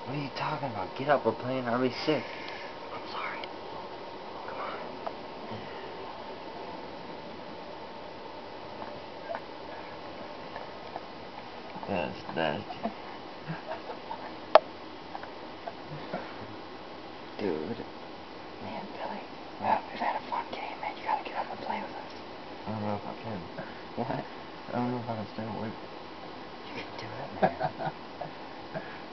What are you talking about? Get up, we're playing RB6. I'm sorry. Come on. That's nasty. Dude. Man, Billy. Well, we've had a fun game, man. You gotta get up and play with us. I don't know if I can. What? I don't know if I can stay awake. You can do it, man.